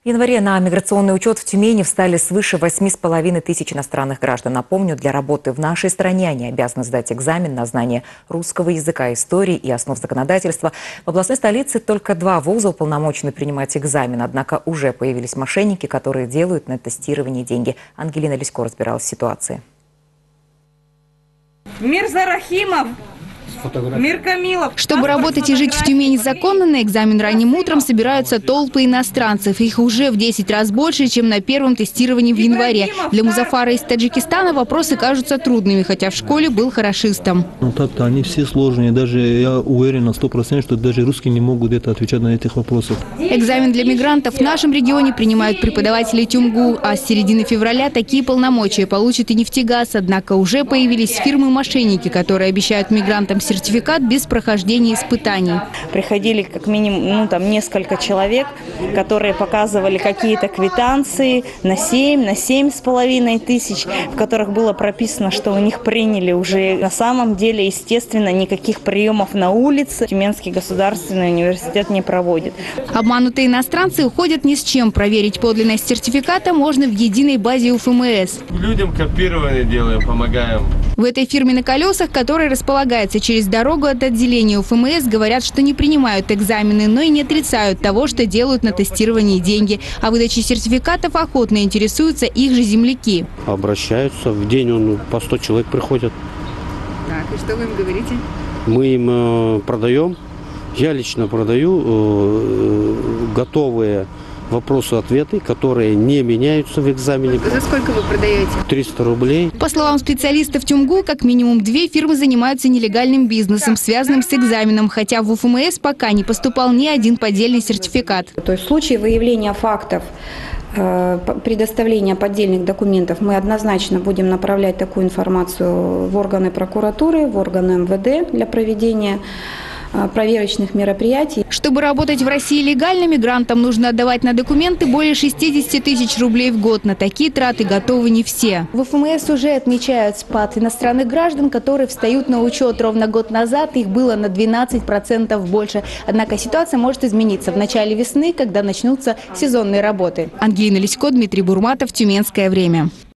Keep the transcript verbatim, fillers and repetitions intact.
В январе на миграционный учет в Тюмени встали свыше восьми с половиной тысяч иностранных граждан. Напомню, для работы в нашей стране они обязаны сдать экзамен на знание русского языка, истории и основ законодательства. В областной столице только два вуза уполномочены принимать экзамен. Однако уже появились мошенники, которые делают на тестировании деньги. Ангелина Лисько разбиралась в ситуации. Мирза Рахимов! Мир Камилов. Чтобы работать и жить в Тюмени законно, на экзамен ранним утром собираются толпы иностранцев. Их уже в десять раз больше, чем на первом тестировании в январе. Для Музафара из Таджикистана вопросы кажутся трудными, хотя в школе был хорошистом. Ну так-то они все сложные. Даже я уверен на сто процентов, что даже русские не могут это отвечать на этих вопросов. Экзамен для мигрантов в нашем регионе принимают преподаватели ТюмГУ, а с середины февраля такие полномочия получит и нефтегаз. Однако уже появились фирмы-мошенники, которые обещают мигрантам сертификат без прохождения испытаний. Приходили как минимум ну, там, несколько человек, которые показывали какие-то квитанции на семь, на семь с половиной тысяч, в которых было прописано, что у них приняли уже. На самом деле, естественно, никаких приемов на улице Тюменский государственный университет не проводит. Обманутые иностранцы уходят ни с чем. Проверить подлинность сертификата можно в единой базе УФМС. Людям копирование делаем, помогаем. В этой фирме на колесах, которая располагается через дорогу от отделения УФМС, говорят, что не принимают экзамены, но и не отрицают того, что делают на тестировании деньги. А выдачей сертификатов охотно интересуются их же земляки. Обращаются, в день он по сто человек приходят. Так, и что вы им говорите? Мы им э, продаем, я лично продаю э, готовые вопросы-ответы, которые не меняются в экзамене. За сколько вы продаете? триста рублей. По словам специалистов ТюмГУ, как минимум две фирмы занимаются нелегальным бизнесом, связанным с экзаменом, хотя в УФМС пока не поступал ни один поддельный сертификат. То есть в случае выявления фактов предоставления поддельных документов мы однозначно будем направлять такую информацию в органы прокуратуры, в органы эм вэ дэ для проведения проверочных мероприятий. Чтобы работать в России легально, мигрантам нужно отдавать на документы более шестидесяти тысяч рублей в год. На такие траты готовы не все. В УФМС уже отмечают спад иностранных граждан, которые встают на учет. Ровно год назад их было на двенадцать процентов больше. Однако ситуация может измениться в начале весны, когда начнутся сезонные работы. Ангелина Лисько, Дмитрий Бурматов, Тюменское время.